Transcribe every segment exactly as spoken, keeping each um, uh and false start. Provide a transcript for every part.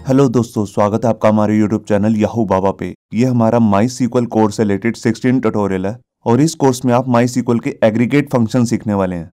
Hello दोस्तों, स्वागत है आपका हमारे यूट्यूब चैनल याहू बाबा पे। ये हमारा माई सीक्वल कोर्स से रिलेटेड सिक्सटीन ट्यूटोरियल है और इस कोर्स में आप माई सीक्वल के एग्रीगेट फंक्शन सीखने वाले हैं।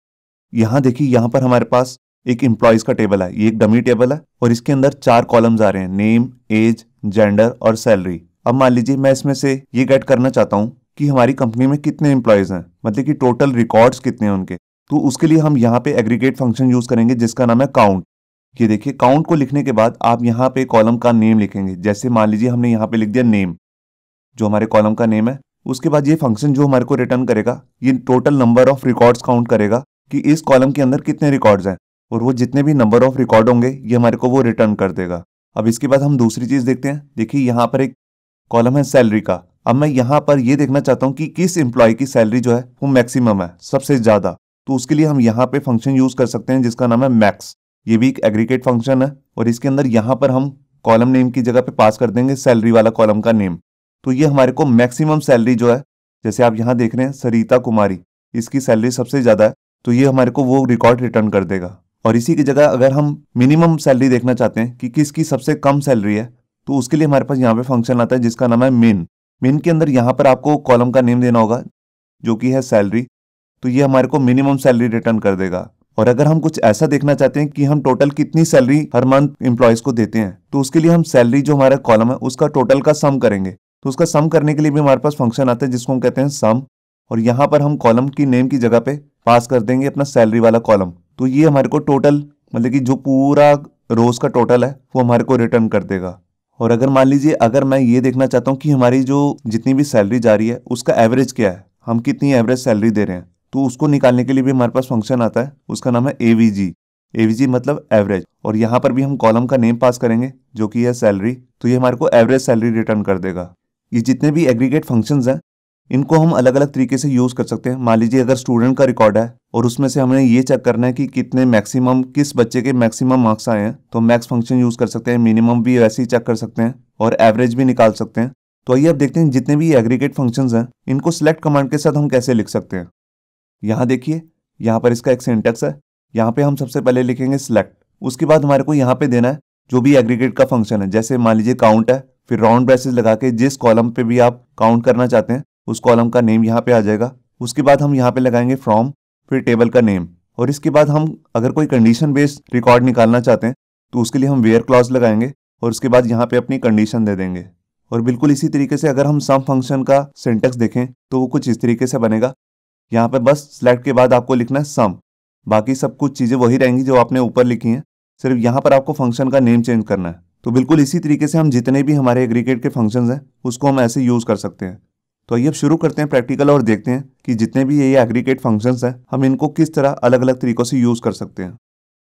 यहाँ देखिए, यहाँ पर हमारे पास एक एम्प्लॉयज का टेबल है। ये एक डमी टेबल है और इसके अंदर चार कॉलम्स आ रहे हैं, नेम, एज, जेंडर और सैलरी। अब मान लीजिए मैं इसमें से ये गेट करना चाहता हूँ कि हमारी कंपनी में कितने एम्प्लॉयज हैं, मतलब कि टोटल रिकॉर्ड्स कितने हैं उनके। तो उसके लिए हम यहाँ पे एग्रीगेट फंक्शन यूज करेंगे जिसका नाम है काउंट। ये देखिए, काउंट को लिखने के बाद आप यहाँ पे कॉलम का नेम लिखेंगे। जैसे मान लीजिए हमने यहाँ पे लिख दिया नेम, जो हमारे कॉलम का नेम है। उसके बाद ये फंक्शन जो हमारे को रिटर्न करेगा, ये total number of records count करेगा कि इस कॉलम के अंदर कितने रिकॉर्ड्स हैं, और वो जितने भी नंबर ऑफ रिकॉर्ड होंगे ये हमारे को वो रिटर्न कर देगा। अब इसके बाद हम दूसरी चीज देखते हैं। देखिए, यहाँ पर एक कॉलम है सैलरी का। अब मैं यहाँ पर ये देखना चाहता हूँ कि किस एम्प्लॉय की सैलरी जो है वो मैक्सिमम है, सबसे ज्यादा। तो उसके लिए हम यहाँ पे फंक्शन यूज कर सकते हैं जिसका नाम है मैक्स। ये भी एक एग्रीगेट फंक्शन है और इसके अंदर यहाँ पर हम कॉलम नेम की जगह पे पास कर देंगे सैलरी वाला कॉलम का नेम। तो ये हमारे को मैक्सिमम सैलरी जो है, जैसे आप यहाँ देख रहे हैं सरिता कुमारी, इसकी सैलरी सबसे ज्यादा है, तो ये हमारे को वो रिकॉर्ड रिटर्न कर देगा। और इसी की जगह अगर हम मिनिमम सैलरी देखना चाहते हैं कि किसकी सबसे कम सैलरी है, तो उसके लिए हमारे पास यहाँ पे फंक्शन आता है जिसका नाम है मिन। मिन के अंदर यहाँ पर आपको कॉलम का नेम देना होगा जो कि है सैलरी, तो ये हमारे को मिनिमम सैलरी रिटर्न कर देगा। और अगर हम कुछ ऐसा देखना चाहते हैं कि हम टोटल कितनी सैलरी हर मंथ एम्प्लॉयज को देते हैं, तो उसके लिए हम सैलरी जो हमारा कॉलम है उसका टोटल का सम करेंगे। तो उसका सम करने के लिए भी हमारे पास फंक्शन आता है जिसको हम कहते हैं सम, और यहाँ पर हम कॉलम की नेम की जगह पे पास कर देंगे अपना सैलरी वाला कॉलम। तो ये हमारे को टोटल, मतलब कि जो पूरा रोज का टोटल है वो हमारे को रिटर्न कर देगा। और अगर मान लीजिए अगर मैं ये देखना चाहता हूँ कि हमारी जो जितनी भी सैलरी जा रही है उसका एवरेज क्या है, हम कितनी एवरेज सैलरी दे रहे हैं, तो उसको निकालने के लिए भी हमारे पास फंक्शन आता है, उसका नाम है एवीजी। एवीजी मतलब एवरेज। और यहाँ पर भी हम कॉलम का नेम पास करेंगे जो कि है सैलरी, तो ये हमारे को एवरेज सैलरी रिटर्न कर देगा। ये जितने भी एग्रीगेट फंक्शंस हैं इनको हम अलग अलग तरीके से यूज कर सकते हैं। मान लीजिए अगर स्टूडेंट का रिकॉर्ड है और उसमें से हमें ये चेक करना है कि कितने मैक्सिमम, किस बच्चे के मैक्सिमम मार्क्स आए हैं, तो मैक्स फंक्शन यूज कर सकते हैं। मिनिमम भी वैसे ही चेक कर सकते हैं और एवरेज भी निकाल सकते हैं। तो आइए अब देखते हैं जितने भी एग्रीगेट फंक्शंस हैं इनको सिलेक्ट कमांड के साथ हम कैसे लिख सकते हैं। यहाँ देखिए, यहाँ पर इसका एक सिंटैक्स है। यहाँ पे हम सबसे पहले लिखेंगे सिलेक्ट, उसके बाद हमारे को यहाँ पे देना है जो भी एग्रीगेट का फंक्शन है। जैसे मान लीजिए काउंट है, फिर राउंड ब्रेसेस लगा के जिस कॉलम पे भी आप काउंट करना चाहते हैं उस कॉलम का नेम यहाँ पे आ जाएगा। उसके बाद हम यहाँ पे लगाएंगे फ्रॉम, फिर टेबल का नेम, और इसके बाद हम अगर कोई कंडीशन बेस्ड रिकॉर्ड निकालना चाहते हैं तो उसके लिए हम वेयर क्लॉज लगाएंगे और उसके बाद यहाँ पे अपनी कंडीशन दे देंगे। और बिल्कुल इसी तरीके से अगर हम सम फंक्शन का सिंटैक्स देखें तो वो कुछ इस तरीके से बनेगा। यहाँ पे बस सिलेक्ट के बाद आपको लिखना है सम, बाकी सब कुछ चीजें वही रहेंगी जो आपने ऊपर लिखी हैं, सिर्फ यहाँ पर आपको फंक्शन का नेम चेंज करना है। तो बिल्कुल इसी तरीके से हम जितने भी हमारे एग्रीगेट के फंक्शंस हैं उसको हम ऐसे यूज कर सकते हैं। तो आइए अब शुरू करते हैं प्रैक्टिकल और देखते हैं कि जितने भी ये एग्रीगेट फंक्शंस हैं हम इनको किस तरह अलग अलग तरीकों से यूज कर सकते हैं।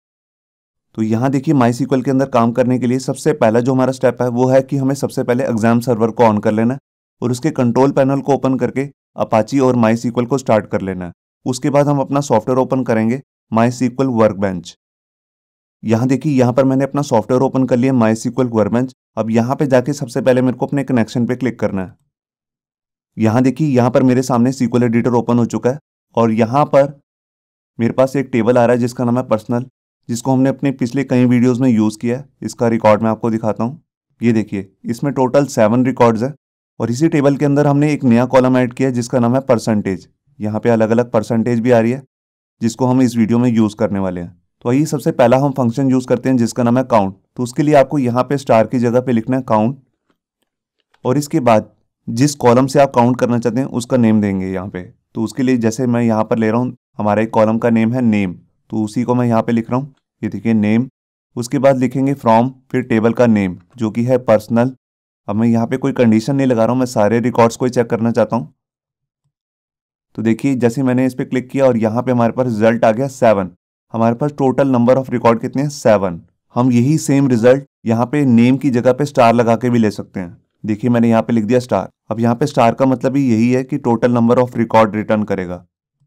तो यहाँ देखिए, माई सीक्वल के अंदर काम करने के लिए सबसे पहला जो हमारा स्टेप है वो है कि हमें सबसे पहले एग्जाम सर्वर को ऑन कर लेना है और उसके कंट्रोल पैनल को ओपन करके अपाची और माई सीक्वल को स्टार्ट कर लेना है। उसके बाद हम अपना सॉफ्टवेयर ओपन करेंगे, माई सीक्वल वर्कबेंच। यहाँ देखिए, यहाँ पर मैंने अपना सॉफ्टवेयर ओपन कर लिया, माई सीक्वल वर्कबेंच। अब यहाँ पे जाके सबसे पहले मेरे को अपने कनेक्शन पे क्लिक करना है। यहाँ देखिए, यहाँ पर मेरे सामने सीक्वल एडिटर ओपन हो चुका है और यहाँ पर मेरे पास एक टेबल आ रहा है जिसका नाम है पर्सनल, जिसको हमने अपने पिछले कई वीडियोस में यूज किया है। इसका रिकॉर्ड मैं आपको दिखाता हूँ। ये देखिए, इसमें टोटल सेवन रिकॉर्ड्स है और इसी टेबल के अंदर हमने एक नया कॉलम ऐड किया है जिसका नाम है परसेंटेज। यहाँ पे अलग अलग परसेंटेज भी आ रही है जिसको हम इस वीडियो में यूज करने वाले हैं। तो आइए सबसे पहला हम फंक्शन यूज करते हैं जिसका नाम है काउंट। तो उसके लिए आपको यहाँ पे स्टार की जगह पे लिखना है काउंट, और इसके बाद जिस कॉलम से आप काउंट करना चाहते हैं उसका नेम देंगे यहाँ पे। तो उसके लिए जैसे मैं यहाँ पर ले रहा हूँ, हमारा एक कॉलम का नेम है नेम, तो उसी को मैं यहाँ पे लिख रहा हूँ। ये देखिए नेम, उसके बाद लिखेंगे फ्रॉम, फिर टेबल का नेम जो कि है पर्सनल। अब मैं यहाँ पे कोई कंडीशन नहीं लगा रहा हूँ, मैं सारे रिकॉर्ड्स को ही चेक करना चाहता हूँ। तो देखिए, जैसे मैंने इस पर क्लिक किया और यहाँ पे हमारे पास रिजल्ट आ गया सेवन। हमारे पास टोटल नंबर ऑफ रिकॉर्ड कितने हैं, सेवन। हम यही सेम रिजल्ट यहाँ पे नेम की जगह पे स्टार लगा के भी ले सकते हैं। देखिए, मैंने यहाँ पे लिख दिया स्टार। अब यहाँ पे स्टार का मतलब ही यही है कि total number of record return करेगा।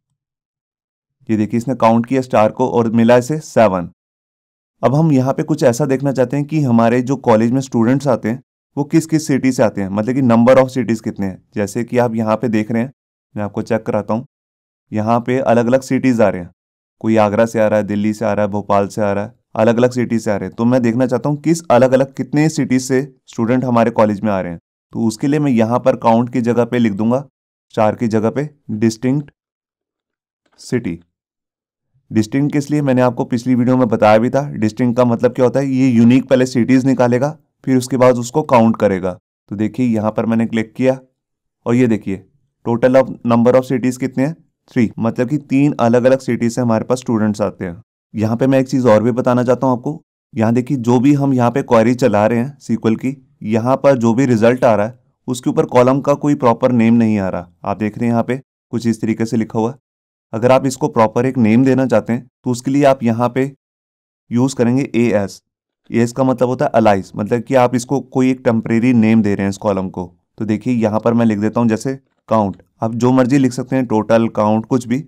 ये देखिए, इसने काउंट किया स्टार को और मिला इसे सेवन। अब हम यहाँ पे कुछ ऐसा देखना चाहते हैं कि हमारे जो कॉलेज में स्टूडेंट्स आते हैं वो किस किस सिटी से आते हैं, मतलब कि नंबर ऑफ सिटीज कितने हैं। जैसे कि आप यहाँ पे देख रहे हैं, मैं आपको चेक कराता हूँ। यहाँ पे अलग अलग सिटीज आ रहे हैं, कोई आगरा से आ रहा है, दिल्ली से आ रहा है, भोपाल से आ रहा है, अलग अलग सिटी से आ रहे हैं, तो मैं देखना चाहता हूँ किस अलग अलग कितने सिटी से स्टूडेंट हमारे कॉलेज में आ रहे हैं। तो उसके लिए मैं यहाँ पर काउंट की जगह पे लिख दूंगा, चार की जगह पे डिस्टिंक्ट सिटी। डिस्टिंक्ट किस लिए, मैंने आपको पिछली वीडियो में बताया भी था। डिस्टिंक्ट का मतलब क्या होता है, ये यूनिक पहले सिटीज निकालेगा, फिर उसके बाद उसको काउंट करेगा। तो देखिए यहाँ पर मैंने क्लिक किया और ये देखिए total of number of cities कितने हैं, थ्री, मतलब कि तीन अलग अलग सिटी से हमारे पास स्टूडेंट्स आते हैं। यहाँ पे मैं एक चीज़ और भी बताना चाहता हूँ आपको। यहाँ देखिए जो भी हम यहाँ पे क्वेरी चला रहे हैं सीक्वल की, यहाँ पर जो भी रिजल्ट आ रहा है उसके ऊपर कॉलम का कोई प्रॉपर नेम नहीं आ रहा। आप देख रहे हैं यहाँ पे कुछ इस तरीके से लिखा हुआ है। अगर आप इसको प्रॉपर एक नेम देना चाहते हैं तो उसके लिए आप यहाँ पे यूज़ करेंगे ए एस। ए एस का मतलब होता है अलाइज, मतलब कि आप इसको कोई एक टेम्परेरी नेम दे रहे हैं इस कॉलम को। तो देखिए यहाँ पर मैं लिख देता हूँ जैसे काउंट, आप जो मर्जी लिख सकते हैं, टोटल, काउंट, कुछ भी।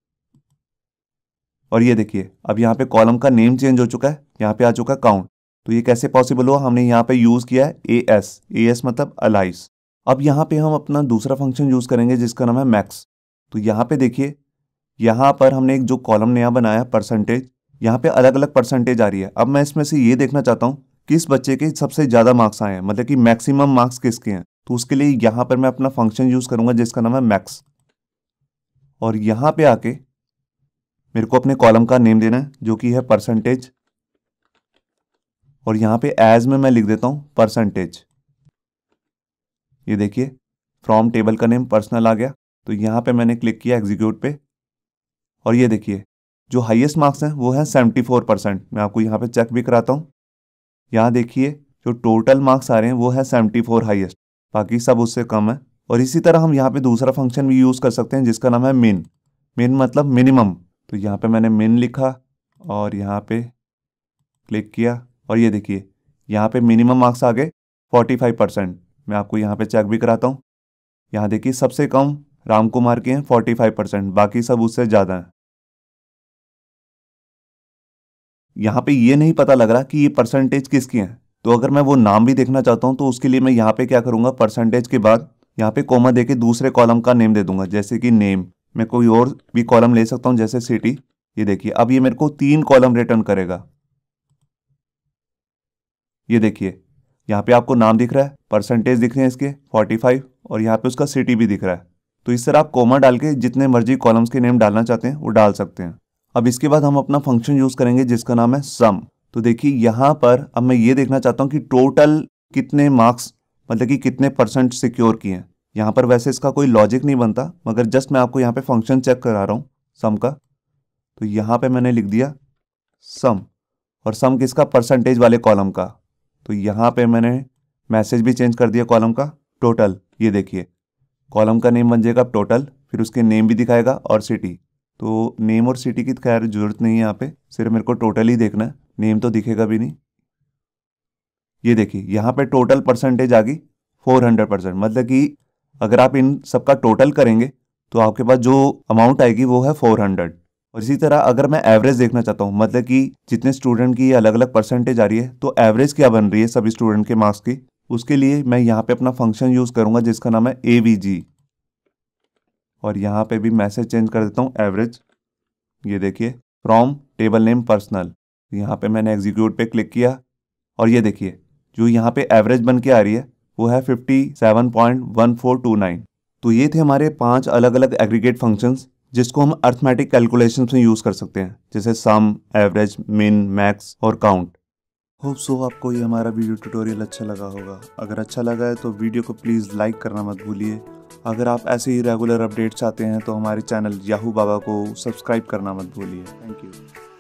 और ये देखिए अब यहाँ पे कॉलम का नेम चेंज हो चुका है, यहाँ पे आ चुका है काउंट। तो ये कैसे पॉसिबल हुआ, हमने यहाँ पे यूज़ किया है ए एस। ए एस मतलब अलाइज। अब यहाँ पे हम अपना दूसरा फंक्शन यूज़ करेंगे जिसका नाम है मैक्स। तो यहाँ पे देखिए यहाँ पर हमने एक जो कॉलम नया बनाया है परसेंटेज, यहाँ पे अलग अलग परसेंटेज आ रही है। अब मैं इसमें से ये देखना चाहता हूँ किस बच्चे के सबसे ज़्यादा मार्क्स आए हैं, मतलब कि मैक्सिमम मार्क्स किसके हैं। तो उसके लिए यहाँ पर मैं अपना फंक्शन यूज़ करूँगा जिसका नाम है मैक्स। और यहाँ पे आके मेरे को अपने कॉलम का नेम देना है जो कि है परसेंटेज, और यहाँ पे एज में मैं लिख देता हूँ परसेंटेज। ये देखिए फ्रॉम टेबल का नेम पर्सनल आ गया। तो यहाँ पे मैंने क्लिक किया एग्जीक्यूट पे, और ये देखिए जो हाईएस्ट मार्क्स हैं वो है सेवेंटी फोर परसेंट। मैं आपको यहाँ पे चेक भी कराता हूँ। यहाँ देखिए जो टोटल मार्क्स आ रहे हैं वो है सेवेंटी फोर हाईएस्ट, बाकी सब उससे कम है। और इसी तरह हम यहाँ पे दूसरा फंक्शन भी यूज़ कर सकते हैं जिसका नाम है मिन। मिन मतलब मिनिमम। तो यहाँ पे मैंने मिन लिखा और यहाँ पे क्लिक किया, और ये देखिए यहाँ पे मिनिमम मार्क्स आ गए फोर्टी फाइव परसेंट। मैं आपको यहाँ पे चेक भी कराता हूँ। यहाँ देखिए सबसे कम राम कुमार के हैं फोर्टी फाइव परसेंट, बाकी सब उससे ज़्यादा हैं। यहाँ पे ये नहीं पता लग रहा कि ये परसेंटेज किसकी है। तो अगर मैं वो नाम भी देखना चाहता हूँ तो उसके लिए मैं यहाँ पे क्या करूँगा, परसेंटेज के बाद यहाँ पे कोमा देके दूसरे कॉलम का नेम दे दूंगा, जैसे कि नेम। मैं कोई और भी कॉलम ले सकता हूँ जैसे सिटी। ये देखिए अब ये मेरे को तीन कॉलम रिटर्न करेगा। ये देखिए यहाँ पे आपको नाम दिख रहा है, परसेंटेज दिख रहे हैं इसके फोर्टी फाइव, और यहाँ पे उसका सिटी भी दिख रहा है। तो इस तरह आप कोमा डाल के जितने मर्जी कॉलम्स के नेम डालना चाहते हैं वो डाल सकते हैं। अब इसके बाद हम अपना फंक्शन यूज़ करेंगे जिसका नाम है सम। तो देखिए यहाँ पर अब मैं ये देखना चाहता हूँ कि टोटल कितने मार्क्स, मतलब कि कितने परसेंट सिक्योर किए हैं। यहाँ पर वैसे इसका कोई लॉजिक नहीं बनता, मगर जस्ट मैं आपको यहाँ पे फंक्शन चेक करा रहा हूँ सम का। तो यहाँ पे मैंने लिख दिया सम, और सम किसका, परसेंटेज वाले कॉलम का। तो यहाँ पे मैंने मैसेज भी चेंज कर दिया कॉलम का, टोटल। ये देखिए कॉलम का नेम बन जाएगा टोटल, फिर उसके नेम भी दिखाएगा और सिटी। तो नेम और सिटी की खैर जरूरत नहीं है यहाँ पे, सिर्फ मेरे को टोटल ही देखना है, नेम तो दिखेगा भी नहीं। ये देखिए यहाँ पे टोटल परसेंटेज आ गई फोर हंड्रेड परसेंट, मतलब कि अगर आप इन सबका टोटल करेंगे तो आपके पास जो अमाउंट आएगी वो है फोर हंड्रेड। और इसी तरह अगर मैं एवरेज देखना चाहता हूँ, मतलब कि जितने स्टूडेंट की अलग अलग परसेंटेज आ रही है तो एवरेज क्या बन रही है सभी स्टूडेंट के मार्क्स की, उसके लिए मैं यहाँ पे अपना फंक्शन यूज़ करूँगा जिसका नाम है ए वी जी। और यहाँ पे भी मैसेज चेंज कर देता हूँ एवरेज। ये देखिए फ्रॉम टेबल नेम पर्सनल। यहाँ पे मैंने एग्जीक्यूट पे क्लिक किया, और ये देखिए जो यहाँ पे एवरेज बन के आ रही है वो है fifty seven point one four two nine. तो ये थे हमारे पांच अलग अलग एग्रीगेट फंक्शंस जिसको हम अर्थमेटिक कैलकुलेशंस में यूज़ कर सकते हैं, जैसे सम, एवरेज, मिन, मैक्स और काउंट। होप सो आपको ये हमारा वीडियो ट्यूटोरियल अच्छा लगा होगा। अगर अच्छा लगा है तो वीडियो को प्लीज़ लाइक करना मत भूलिए। अगर आप ऐसे ही रेगुलर अपडेट्स चाहते हैं तो हमारे चैनल याहू बाबा को सब्सक्राइब करना मत भूलिए। Thank you.